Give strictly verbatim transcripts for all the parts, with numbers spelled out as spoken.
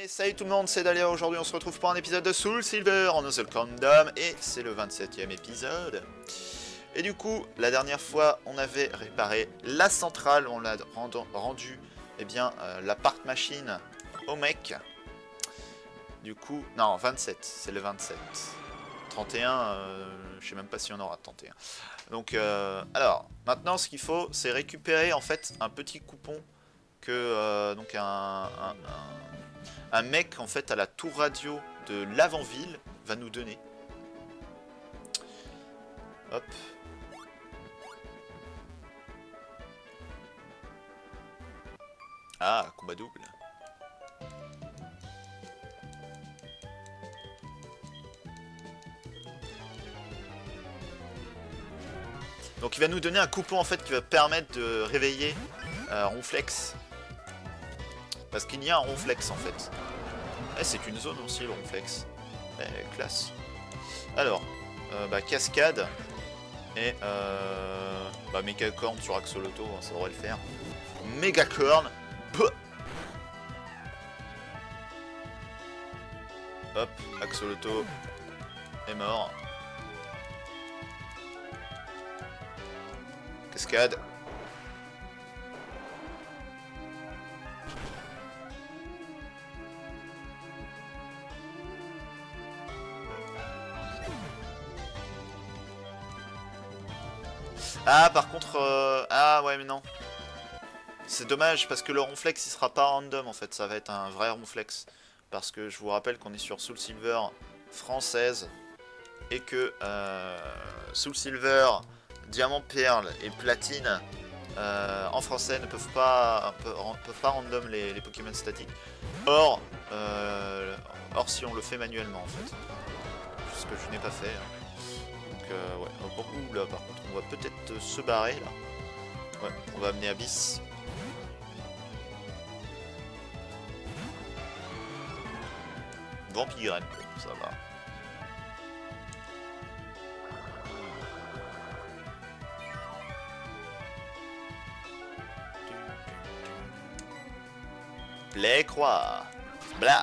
Salut tout le monde, c'est Dalia. Aujourd'hui on se retrouve pour un épisode de Soul Silver en Nozzle Kingdom et c'est le vingt-septième épisode. Et du coup, la dernière fois on avait réparé la centrale, on l'a rendu eh bien, euh, la part machine au mec. Du coup, non, vingt-sept, c'est le vingt-sept. trente et un, euh, je sais même pas si on aura trente et un. Donc, euh, alors, maintenant ce qu'il faut, c'est récupérer en fait un petit coupon que euh, donc un, un, un, un mec en fait à la tour radio de l'avant-ville va nous donner. Hop. Ah, combat double. Donc il va nous donner un coupon en fait qui va permettre de réveiller euh, Ronflex. Parce qu'il y a un Ronflex en fait. Eh, c'est une zone aussi le Ronflex. Eh, classe. Alors, euh, bah, cascade. Et euh, bah, méga corne sur Axolotl, hein, ça devrait le faire. Méga corne. Hop, Axolotl est mort. Cascade. Ah par contre euh... ah ouais mais non. C'est dommage parce que le Ronflex il sera pas random en fait, ça va être un vrai Ronflex. Parce que je vous rappelle qu'on est sur Soul Silver française et que euh, Soul Silver, Diamant Perle et Platine euh, en français ne peuvent pas, peuvent, peuvent pas random les, les Pokémon statiques. Or, euh, or si on le fait manuellement en fait. Ce que je n'ai pas fait. Hein. Donc euh, ouais. Ouh là par contre on va peut-être se barrer là. Ouais, on va amener Abyss. Vampirène, ça va. Play croix. Bla.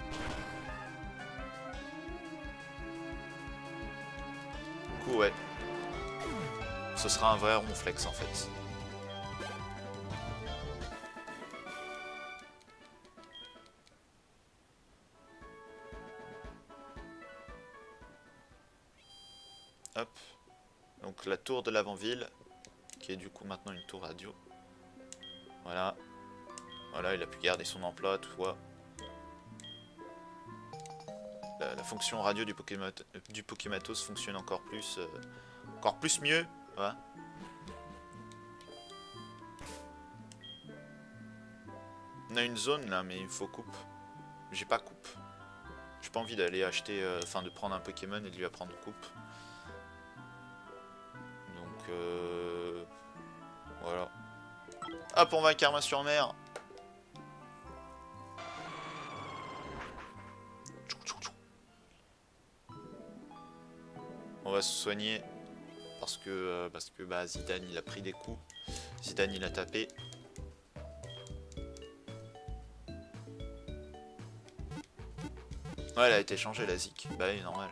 Du coup ouais. Ce sera un vrai Ronflex en fait. Hop. Donc la tour de l'avant-ville, qui est du coup maintenant une tour radio. Voilà. Voilà, il a pu garder son emploi, tu vois. La, la fonction radio du Pokémon, du Pokématos fonctionne encore plus, euh, encore plus mieux. Voilà. On a une zone là, mais il faut coupe. J'ai pas coupe. J'ai pas envie d'aller acheter, enfin euh, de prendre un Pokémon et de lui apprendre coupe. Donc euh, voilà. Hop, on va à Karma-sur-Mer. On va se soigner parce que euh, parce que bah Zidane il a pris des coups. Zidane il a tapé. Ouais, elle a été changée la Zik. Bah oui, normal.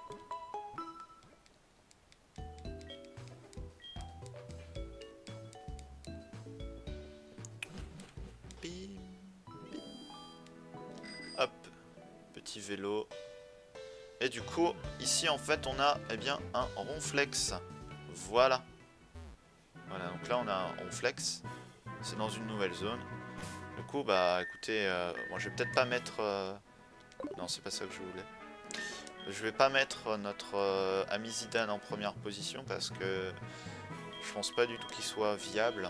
Bim, bim. Hop, petit vélo. Et du coup, ici en fait on a eh bien un Ronflex. Voilà. Voilà, donc là on a un Ronflex. C'est dans une nouvelle zone. Du coup, bah écoutez, euh, bon, je vais peut-être pas mettre... Euh... Non, c'est pas ça que je voulais. Je vais pas mettre notre euh, ami Zidane en première position parce que je pense pas du tout qu'il soit viable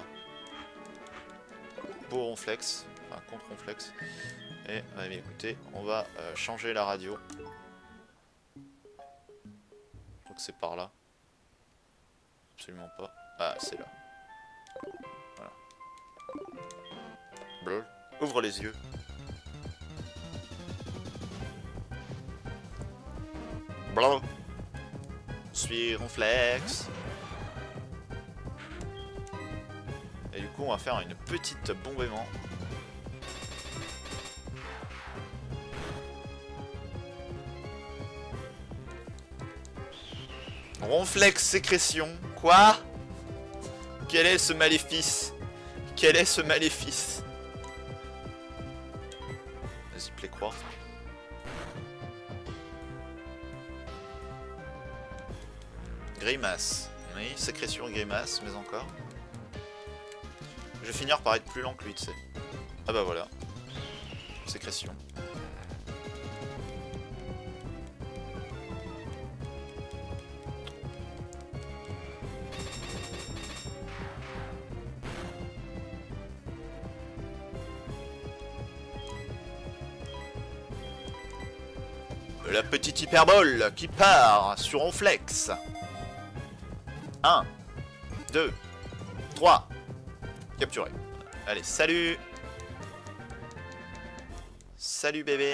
pour Ronflex, enfin contre Ronflex. Et bah, écoutez, on va euh, changer la radio. Donc c'est par là. Absolument pas. Ah, c'est là. Voilà. Bleu. Ouvre les yeux. Blanc. Suis Ronflex. Et du coup on va faire une petite bombe aimant. Ronflex sécrétion. Quoi? Quel est ce maléfice? Quel est ce maléfice? Vas-y, plaît croire. Grimace. Oui, sécrétion et grimace, mais encore. Je vais finir par être plus lent que lui, tu sais. Ah bah voilà. Sécrétion. La petite hyperbole qui part sur Ronflex. un, deux, trois. Capturé. Allez, salut. Salut bébé.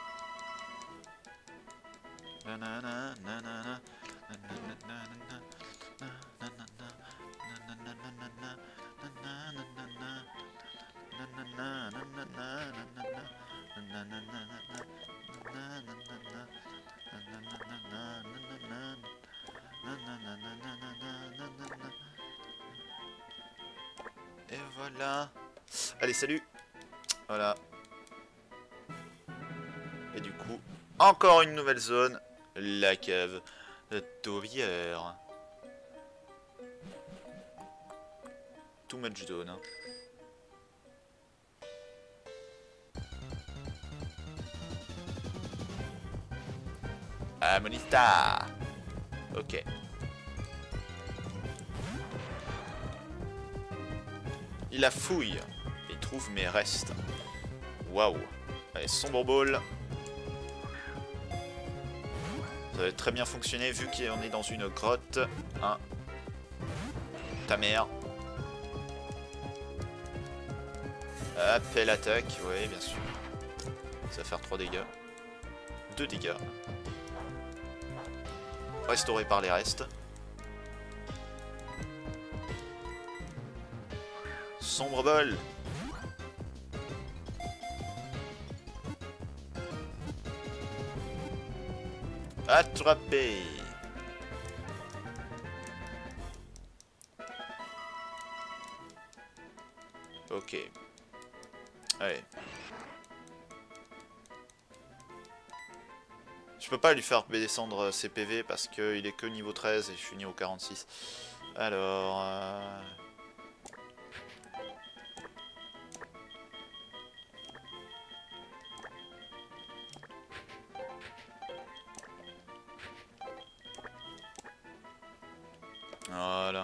Et voilà. Allez, salut. Voilà. Et du coup, encore une nouvelle zone. La cave de Taubière. Too much zone. Hein. Ah, Monista. Ok. Il la fouille et il trouve mes restes. Waouh. Allez, sombre ball. Ça va très bien fonctionner vu qu'on est dans une grotte. Hein. Ta mère. Hop, elle attaque. Oui, bien sûr. Ça va faire trois dégâts. deux dégâts. Restauré par les restes. Sombre bol. Attrapé. Ok. Allez. Je peux pas lui faire descendre ses P V parce qu'il est que niveau treize et je suis niveau quarante-six. Alors... Euh... Voilà.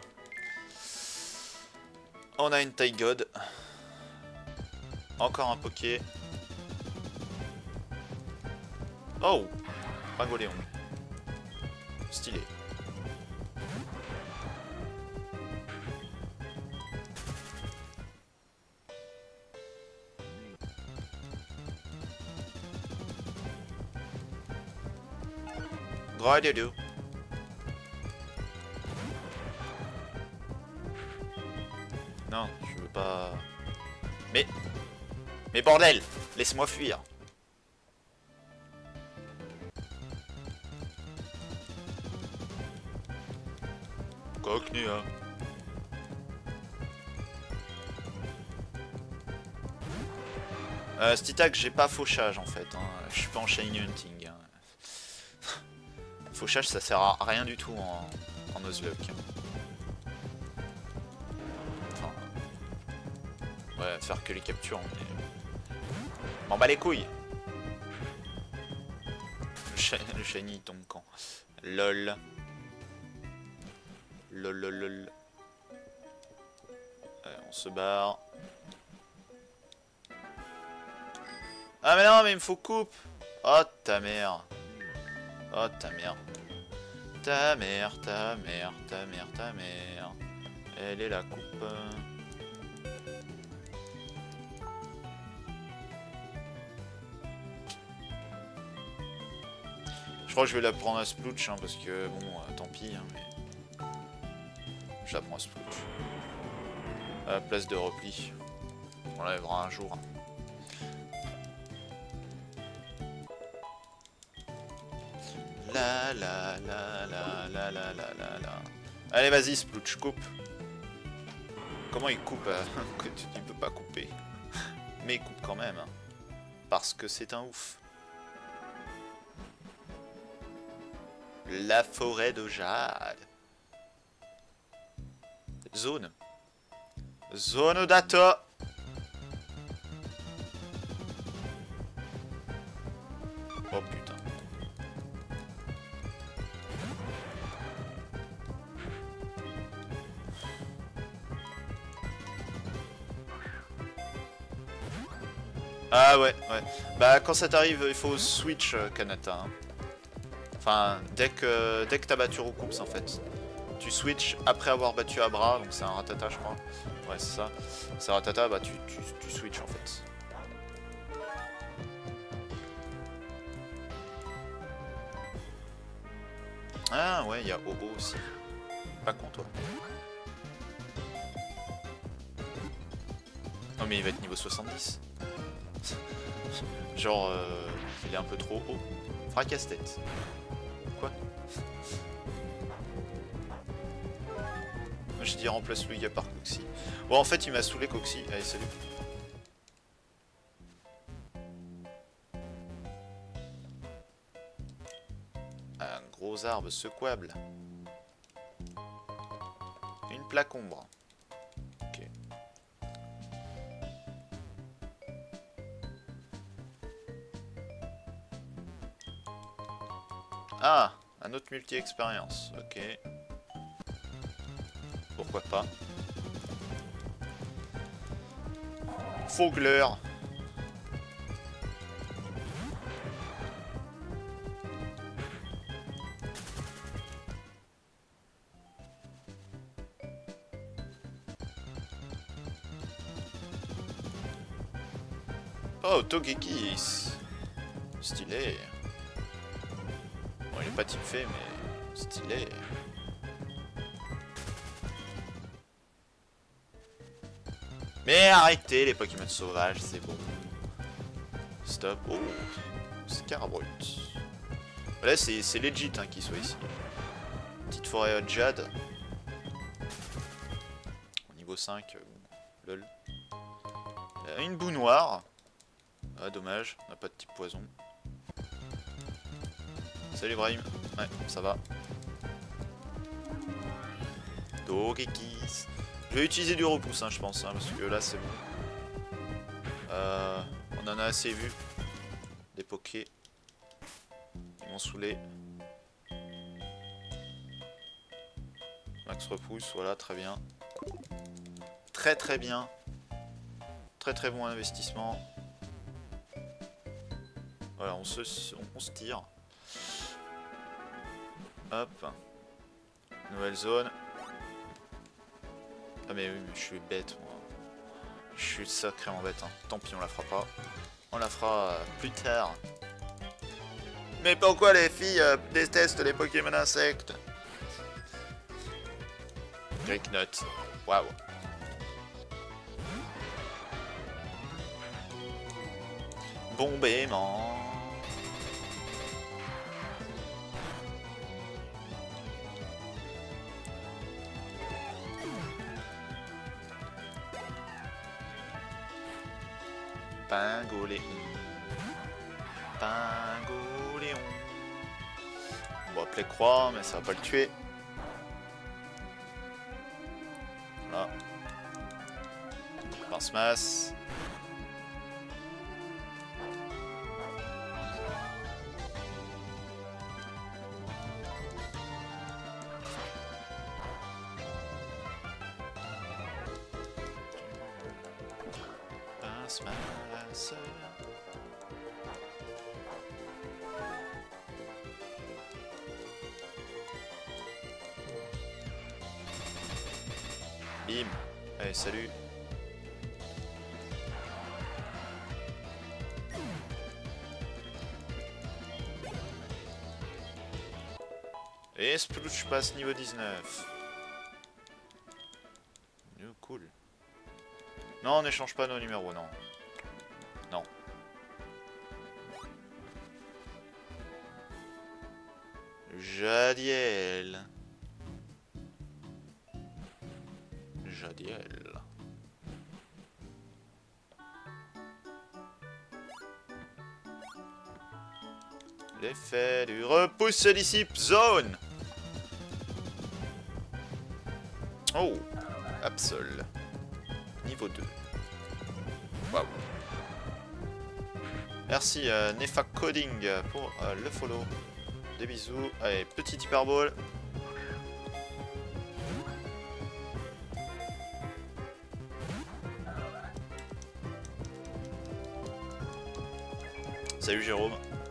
On a une taille god. Encore un poké. Oh, Pangoléon. Stylé. Gros dodo. Non, je veux pas... Mais... Mais bordel! Laisse-moi fuir! Cockney, hein. Euh, cet attaque, j'ai pas fauchage en fait. Hein. Je suis pas en shiny hunting. Hein. Fauchage, ça sert à rien du tout en, en Nuzlocke. Enfin, ouais, faire que les captures, mais... M'en bats les couilles. Le, sh le shiny tombe quand? Lol. Lol lol lol. Allez, on se barre. Ah mais non, mais il me faut coupe. Oh ta mère. Oh ta mère. Ta mère, ta mère, ta mère, ta mère. Elle est la coupe. Je crois que je vais la prendre à Splooch, hein, parce que bon, euh, tant pis. Hein, mais... Je la prends à Splooch. À la place de repli. On l'enlèvera un jour. La la la la la la la la la la. Allez, vas-y, Splooch, coupe. Comment il coupe euh, il peut pas couper. Mais il coupe quand même. Hein, parce que c'est un ouf. La forêt de jade. Zone. Zone data. Oh putain. Ah ouais, ouais. Bah quand ça t'arrive, il faut switch euh, Kanata. Hein. Enfin, dès que, dès que t'as battu Roucoups en fait. Tu switch après avoir battu Abra, donc c'est un Ratata je crois. Ouais c'est ça. C'est Ratata, bah tu, tu, tu switch en fait. Ah ouais, il y a Obo aussi. Pas con toi. Non mais il va être niveau soixante-dix. Genre, euh, il est un peu trop haut. Fracasse-tête. Quoi? Je dis remplace Lugia par Coxy. Bon en fait il m'a saoulé Coxy. Allez salut. Un gros arbre secouable. Une plaque ombre. Ok. Ah, un autre multi-expérience. Ok. Pourquoi pas. Fogler. Oh, Togekis. Stylé. Bon, il est pas type fait, mais stylé. Mais arrêtez les Pokémon sauvages, c'est bon. Stop. Oh, Scarbrut. Là, c'est legit hein, qu'il soit ici. Petite forêt à Jade. Niveau cinq. Euh, lol. Euh, une boue noire. Ah, dommage, on n'a pas de type poison. Salut Brahim. Ouais, ça va. Togekis. Je vais utiliser du repousse, hein, je pense, hein, parce que là c'est bon. Euh, on en a assez vu. Des pokés. Ils m'ont saoulé. Max repousse, voilà, très bien. Très très bien. Très très bon investissement. Voilà, on se, on, on se tire. Hop. Nouvelle zone. Ah mais oui, mais je suis bête moi. Je suis sacrément bête. Hein. Tant pis, on la fera pas. On la fera euh, plus tard. Mais pourquoi les filles euh, détestent les Pokémon insectes? Gricknut. Waouh. Bombément. Pingoléon. Pingoléon. On va appeler croix, mais ça va pas le tuer. Voilà. Pince-masse. Pince-masse. Bim. Allez, salut. Et Splouch passe niveau dix-neuf. Oh, cool. Non, on n'échange pas nos numéros, non. Non. Jadiel. Jadiel. L'effet du repousse se dissipe. Zone. Oh. Absol. Niveau deux. Waouh. Merci euh, Nefa Coding pour euh, le follow. Des bisous. Allez, petit hyperbole. Salut Jérôme.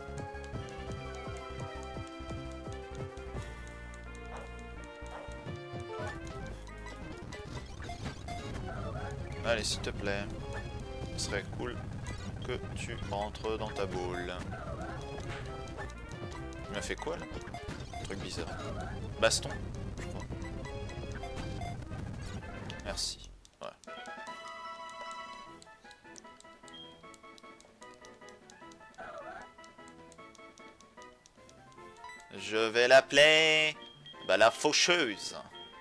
Allez, s'il te plaît. Ce serait cool que tu rentres dans ta boule. Il m'a fait quoi là? Un truc bizarre. Baston, je crois. Merci. Ouais. Je vais l'appeler bah, la faucheuse.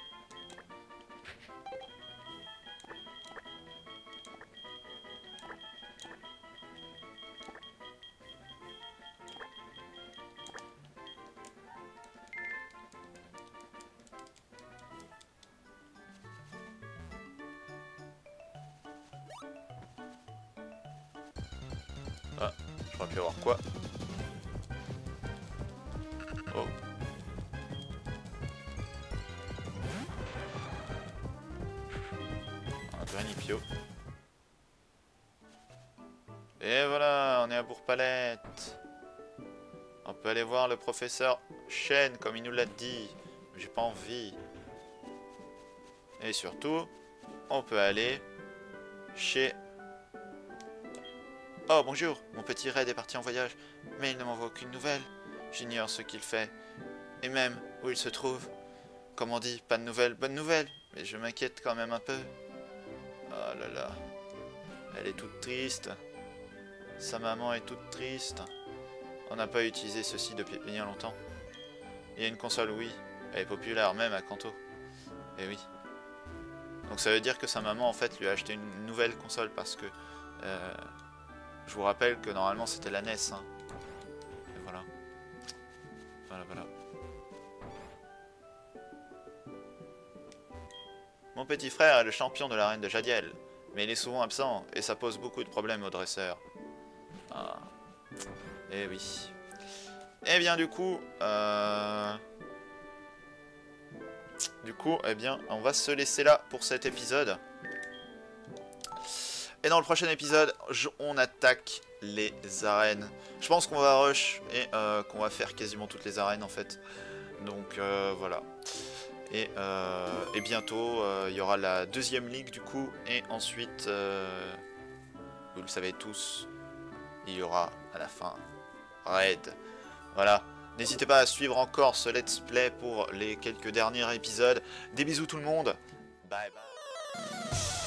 Ah, j'aurais pu avoir quoi? Oh. Un granipio. Et voilà, on est à Bourg-Palette. On peut aller voir le professeur Shen comme il nous l'a dit. J'ai pas envie. Et surtout, on peut aller chez... Oh bonjour, mon petit Red est parti en voyage, mais il ne m'envoie aucune nouvelle. J'ignore ce qu'il fait, et même où il se trouve. Comme on dit, pas de nouvelles, bonne nouvelle, mais je m'inquiète quand même un peu. Oh là là, elle est toute triste. Sa maman est toute triste. On n'a pas utilisé ceci depuis bien longtemps. Il y a une console, oui, elle est populaire même à Kanto. Et oui. Donc ça veut dire que sa maman en fait lui a acheté une nouvelle console parce que... Euh, je vous rappelle que normalement c'était la N E S. Hein. Et voilà. Voilà, voilà. Mon petit frère est le champion de l'arène de Jadiel. Mais il est souvent absent et ça pose beaucoup de problèmes aux dresseurs. Ah. Eh oui. Eh bien du coup... Euh... Du coup, eh bien, on va se laisser là pour cet épisode. Et dans le prochain épisode, je, on attaque les arènes. Je pense qu'on va rush et euh, qu'on va faire quasiment toutes les arènes en fait. Donc euh, voilà. Et, euh, et bientôt, euh, il y aura la deuxième ligue du coup. Et ensuite, euh, vous le savez tous, il y aura à la fin Raid. Voilà. N'hésitez pas à suivre encore ce let's play pour les quelques derniers épisodes. Des bisous tout le monde. Bye bye.